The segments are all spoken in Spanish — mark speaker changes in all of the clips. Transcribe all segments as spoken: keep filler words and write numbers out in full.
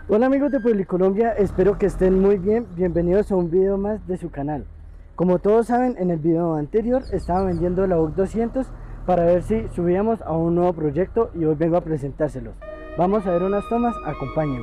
Speaker 1: Hola amigos de Publicolombia, espero que estén muy bien. Bienvenidos a un video más de su canal. Como todos saben, en el video anterior estaba vendiendo la U C doscientos para ver si subíamos a un nuevo proyecto y hoy vengo a presentárselos. Vamos a ver unas tomas, acompáñenme.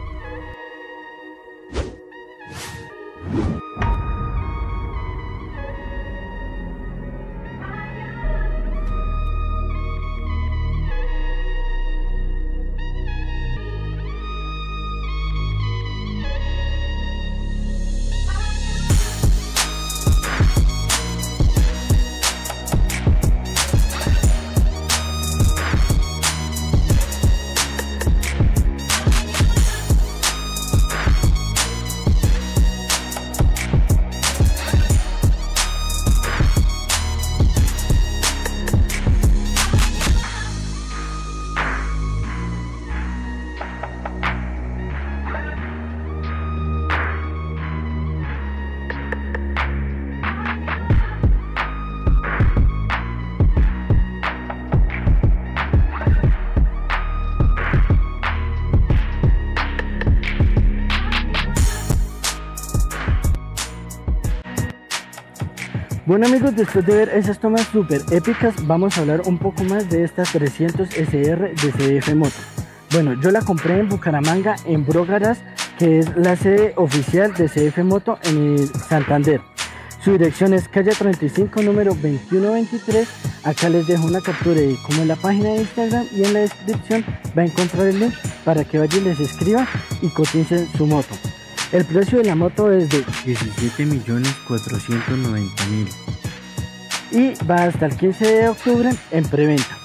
Speaker 1: Bueno amigos, después de ver esas tomas súper épicas, vamos a hablar un poco más de esta trescientos S R de C F Moto. Bueno, yo la compré en Bucaramanga, en Bro Garage, que es la sede oficial de C F Moto en el Santander. Su dirección es calle treinta y cinco, número veintiuno veintitrés. Acá les dejo una captura de como en la página de Instagram, y en la descripción va a encontrar el link para que vayan y les escriban y coticen su moto. El precio de la moto es de
Speaker 2: diecisiete millones cuatrocientos noventa mil
Speaker 1: y va hasta el quince de octubre en preventa.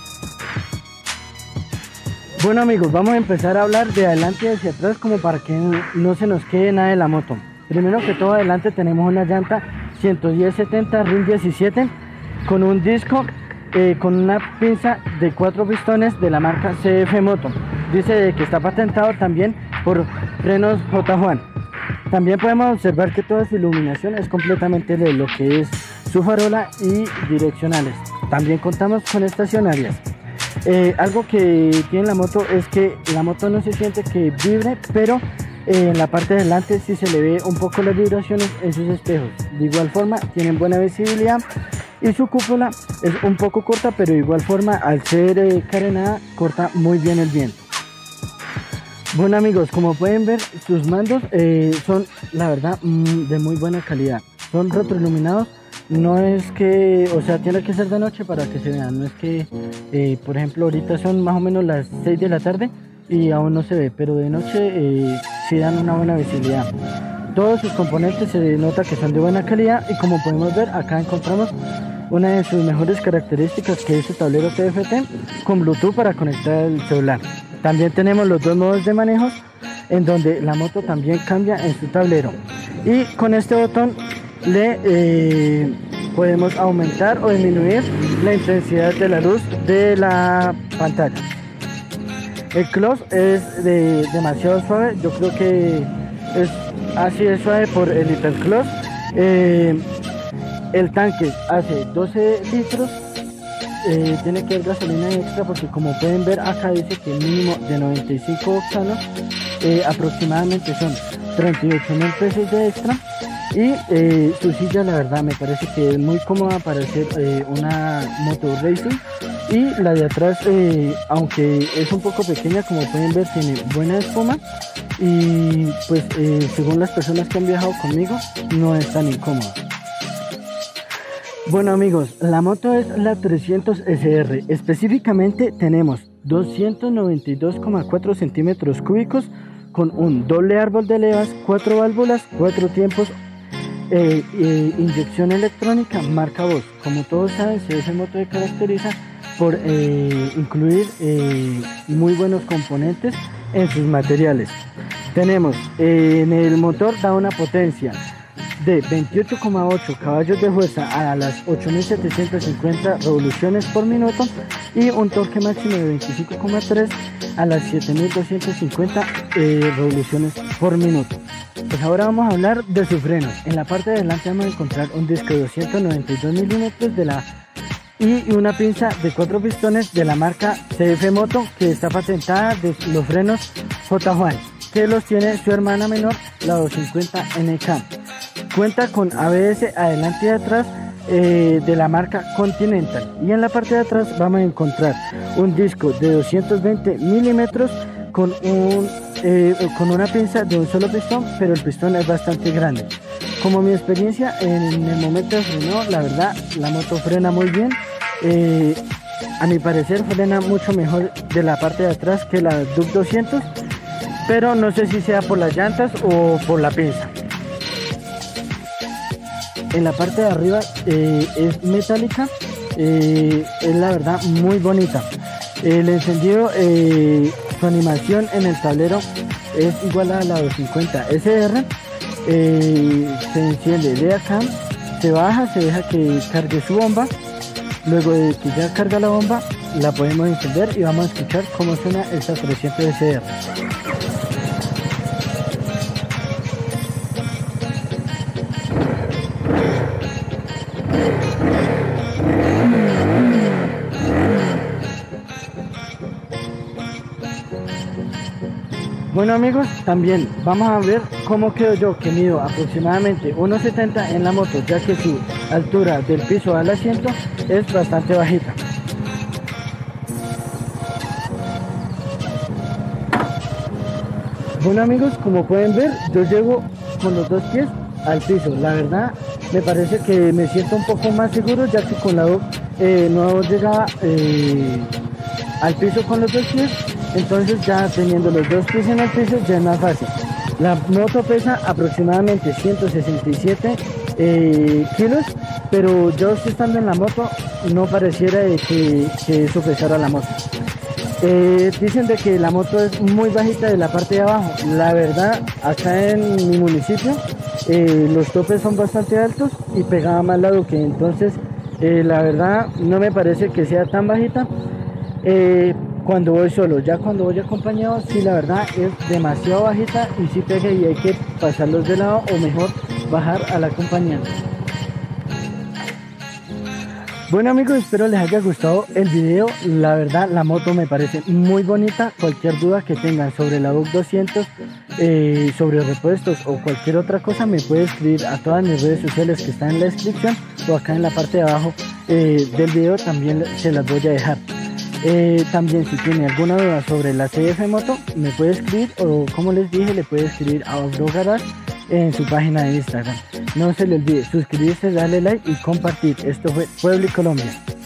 Speaker 1: Bueno amigos, vamos a empezar a hablar de adelante hacia atrás como para que no se nos quede nada de la moto. Primero que todo, adelante tenemos una llanta ciento diez setenta R I M diecisiete con un disco eh, con una pinza de cuatro pistones de la marca C F Moto. Dice que está patentado también por frenos J. Juan. También podemos observar que toda su iluminación es completamente de lo que es su farola y direccionales. También contamos con estacionarias. Eh, algo que tiene la moto es que la moto no se siente que vibre, pero eh, en la parte de delante sí se le ve un poco las vibraciones en sus espejos. De igual forma tienen buena visibilidad y su cúpula es un poco corta, pero de igual forma al ser eh, carenada corta muy bien el viento. Bueno amigos, como pueden ver, sus mandos eh, son la verdad de muy buena calidad. Son retroiluminados, no es que, o sea, tiene que ser de noche para que se vean. No es que, eh, por ejemplo, ahorita son más o menos las seis de la tarde y aún no se ve, pero de noche eh, sí dan una buena visibilidad. Todos sus componentes se nota que son de buena calidad y como podemos ver, acá encontramos una de sus mejores características, que es su tablero T F T con Bluetooth para conectar el celular. También tenemos los dos modos de manejo, en donde la moto también cambia en su tablero. Y con este botón le eh, podemos aumentar o disminuir la intensidad de la luz de la pantalla. El clutch es de, demasiado suave, yo creo que es así de suave por el Little Clutch. Eh, el tanque hace doce litros. Eh, tiene que haber gasolina extra porque como pueden ver acá dice que el mínimo de noventa y cinco octanos, eh, aproximadamente son treinta y ocho mil pesos de extra. Y eh, su silla la verdad me parece que es muy cómoda para hacer eh, una moto racing. Y la de atrás, eh, aunque es un poco pequeña, como pueden ver tiene buena espuma. Y pues eh, según las personas que han viajado conmigo, no es tan incómoda. Bueno amigos, la moto es la trescientos S R, específicamente tenemos doscientos noventa y dos coma cuatro centímetros cúbicos con un doble árbol de levas, cuatro válvulas, cuatro tiempos, eh, eh, inyección electrónica marca Bosch. Como todos saben, C F Moto se caracteriza por eh, incluir eh, muy buenos componentes en sus materiales. Tenemos eh, en el motor da una potencia de veintiocho coma ocho caballos de fuerza a las ocho mil setecientos cincuenta revoluciones por minuto y un torque máximo de veinticinco coma tres a las siete mil doscientos cincuenta eh, revoluciones por minuto. Pues ahora vamos a hablar de sus frenos. En la parte de adelante vamos a encontrar un disco de doscientos noventa y dos milímetros de la y una pinza de cuatro pistones de la marca C F Moto, que está patentada de los frenos J. Juan. que los tiene su hermana menor, la doscientos cincuenta N K. Cuenta con A B S adelante y atrás eh, de la marca Continental, y en la parte de atrás vamos a encontrar un disco de doscientos veinte milímetros con, un, eh, con una pinza de un solo pistón, pero el pistón es bastante grande. Como mi experiencia en el momento de frenado, la verdad la moto frena muy bien. Eh, a mi parecer frena mucho mejor de la parte de atrás que la Duke doscientos, pero no sé si sea por las llantas o por la pinza. En la parte de arriba eh, es metálica, eh, es la verdad muy bonita. El encendido, eh, su animación en el tablero es igual a la doscientos cincuenta S R. Eh, se enciende de acá, se baja, se deja que cargue su bomba. Luego de que ya carga la bomba, la podemos encender y vamos a escuchar cómo suena esta trescientos S R. Bueno amigos, también vamos a ver cómo quedo yo, que mido aproximadamente uno setenta en la moto, ya que su altura del piso al asiento es bastante bajita. Bueno amigos, como pueden ver, yo llego con los dos pies al piso. La verdad me parece que me siento un poco más seguro, ya que con la dos eh, no llegaba eh, al piso con los dos pies. Entonces ya teniendo los dos pies en el piso ya es más fácil. La moto pesa aproximadamente ciento sesenta y siete eh, kilos, pero yo estando en la moto no pareciera de que, que eso pesara la moto. Eh, dicen de que la moto es muy bajita de la parte de abajo. La verdad, acá en mi municipio eh, los topes son bastante altos y pegaba más la Duke, entonces eh, la verdad no me parece que sea tan bajita. Eh, cuando voy solo, ya cuando voy acompañado, sí, la verdad es demasiado bajita y sí pega y hay que pasarlos de lado o mejor bajar al acompañante. Bueno amigos, espero les haya gustado el video. La verdad la moto me parece muy bonita. Cualquier duda que tengan sobre la Duke doscientos, eh, sobre repuestos o cualquier otra cosa, me puede escribir a todas mis redes sociales que están en la descripción o acá en la parte de abajo eh, del video, también se las voy a dejar. Eh, también si tiene alguna duda sobre la C F Moto, me puede escribir, o como les dije, le puede escribir a Offroad Garage en su página de Instagram. No se le olvide suscribirse, darle like y compartir. Esto fue Pueblo y Colombia.